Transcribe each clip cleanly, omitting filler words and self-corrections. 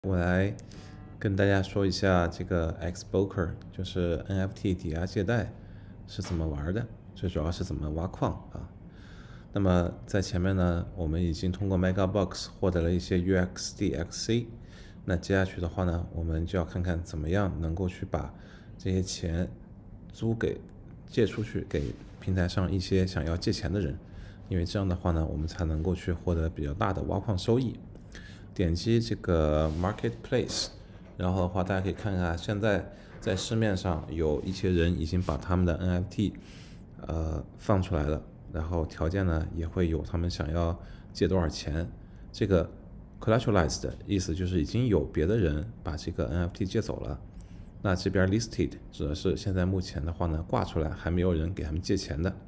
我来跟大家说一下这个 Xboker，就是 NFT 抵押借贷是怎么玩的，最主要是怎么挖矿啊。那么在前面呢，我们已经通过 MegaBox 获得了一些 UXDXC，那接下去的话呢，我们就要看看怎么样能够去把这些钱借出去给平台上一些想要借钱的人，因为这样的话呢，我们才能够去获得比较大的挖矿收益。点击这个 Marketplace，然后的话，大家可以看看，现在在市面上有一些人已经把他们的 NFT 放出来了，然后条件呢也会有他们想要借多少钱。这个 collateralized 的意思就是已经有别的人把这个 NFT 借走了。那这边 listed 指的是现在目前的话呢，挂出来还没有人给他们借钱的。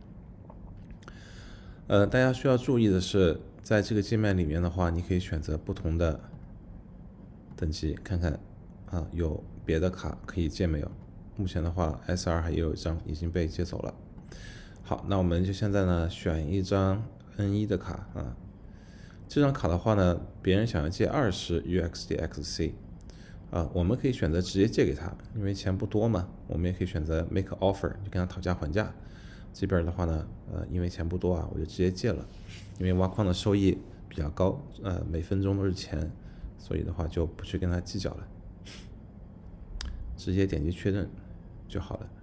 大家需要注意的是，在这个界面里面的话，你可以选择不同的等级，看看有别的卡可以借没有。目前的话 ，SR 还有一张已经被借走了。好，那我们就现在呢选一张 N1 的卡啊。这张卡的话呢，别人想要借20 UXDXC，我们可以选择直接借给他，因为钱不多嘛。我们也可以选择 make offer， 就跟他讨价还价。这边的话呢，因为钱不多啊，我就直接借了。因为挖矿的收益比较高，每分钟都是钱，所以的话就不去跟他计较了，直接点击确认就好了。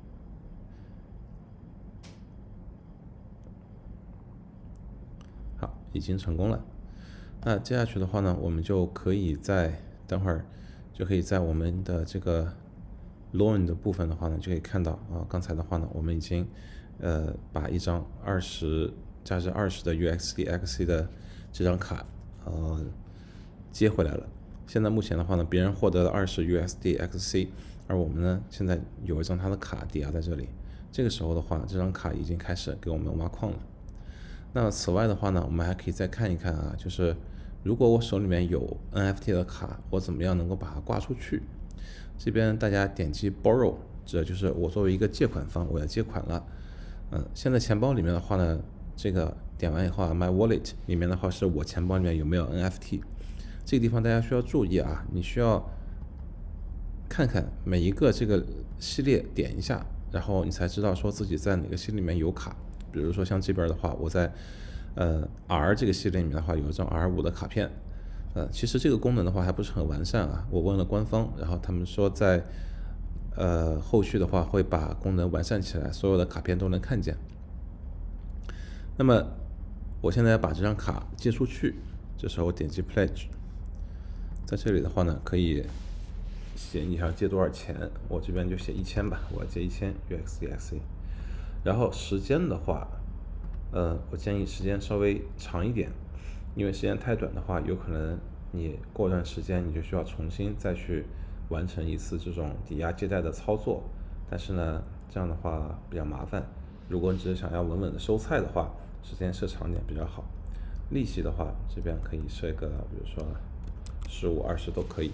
好，已经成功了。那接下去的话呢，我们就可以等会儿就可以在我们的这个 loan 的部分的话呢，就可以看到刚才的话呢，我们已经把一张价值20的 UXDXC 的这张卡接回来了。现在目前的话呢，别人获得了20 USDXC， 而我们呢现在有一张他的卡抵押在这里。这个时候的话，这张卡已经开始给我们挖矿了。那此外的话呢，我们还可以再看一看啊，就是如果我手里面有 NFT 的卡，我怎么样能够把它挂出去？这边大家点击 Borrow， 这就是我作为一个借款方，我要借款了。现在钱包里面的话呢，这个点完以后My Wallet 里面的话是我钱包里面有没有 NFT。这个地方大家需要注意啊，你需要看看每一个这个系列点一下，然后你才知道说自己在哪个系列里面有卡。比如说像这边的话，我在R 这个系列里面的话有一张 R5 的卡片。其实这个功能的话还不是很完善啊，我问了官方，然后他们说在后续的话会把功能完善起来，所有的卡片都能看见。那么我现在把这张卡借出去，这时候我点击 Pledge， 在这里的话呢，可以写你想借多少钱，我这边就写1000吧，我要借1000 UXDXC。然后时间的话，我建议时间稍微长一点，因为时间太短的话，有可能你过段时间你就需要重新再去完成一次这种抵押借贷的操作，但是呢，这样的话比较麻烦。如果你只是想要稳稳的收菜的话，时间设长点比较好。利息的话，这边可以设一个，比如说15、20都可以。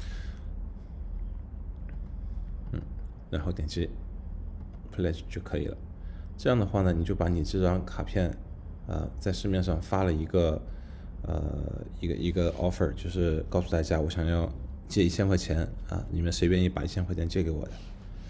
然后点击 Pledge 就可以了。这样的话呢，你就把你这张卡片，在市面上发了一个offer， 就是告诉大家我想要借1000块钱啊，你们谁愿意把1000块钱借给我的？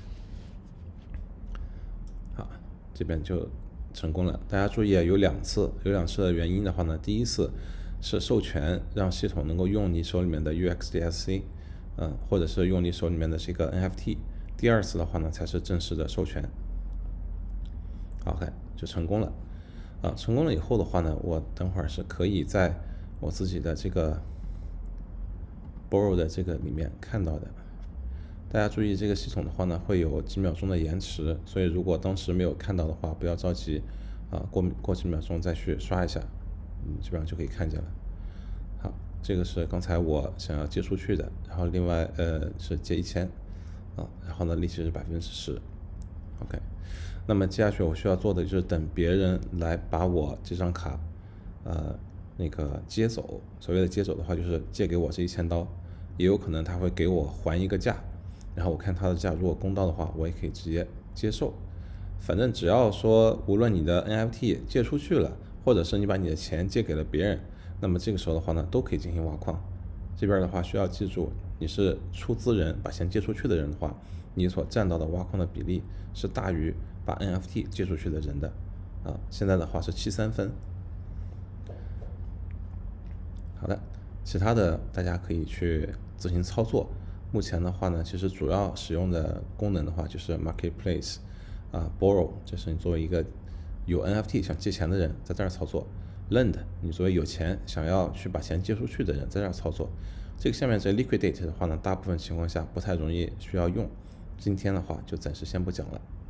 好，这边就成功了。大家注意啊，有两次的原因的话呢，第一次是授权让系统能够用你手里面的 UXDSC， 或者是用你手里面的这个 NFT。第二次的话呢，才是正式的授权。OK， 就成功了。成功了以后的话呢，我等会儿是可以在我自己的这个 Borrow 的这个里面看到的。大家注意，这个系统的话呢，会有几秒钟的延迟，所以如果当时没有看到的话，不要着急，过几秒钟再去刷一下，基本上就可以看见了。好，这个是刚才我想要借出去的，然后另外是借1000，然后呢利息是10%。OK， 那么接下去我需要做的就是等别人来把我这张卡，那个接走。所谓的接走的话，就是借给我这1000刀，也有可能他会给我还一个价，然后我看他的价如果公道的话，我也可以直接接受。反正只要说，无论你的 NFT 借出去了，或者是你把你的钱借给了别人，那么这个时候的话呢，都可以进行挖矿。 这边的话需要记住，你是出资人，把钱借出去的人的话，你所占到的挖矿的比例是大于把 NFT 借出去的人的。现在的话是73分。好的，其他的大家可以去自行操作。目前的话呢，其实主要使用的功能的话就是 marketplace borrow， 就是你作为一个有 NFT 想借钱的人在这儿操作。lend， 你作为有钱想要去把钱借出去的人在这儿操作。这个下面这 liquidate 的话呢，大部分情况下不太容易需要用，今天的话就暂时先不讲了。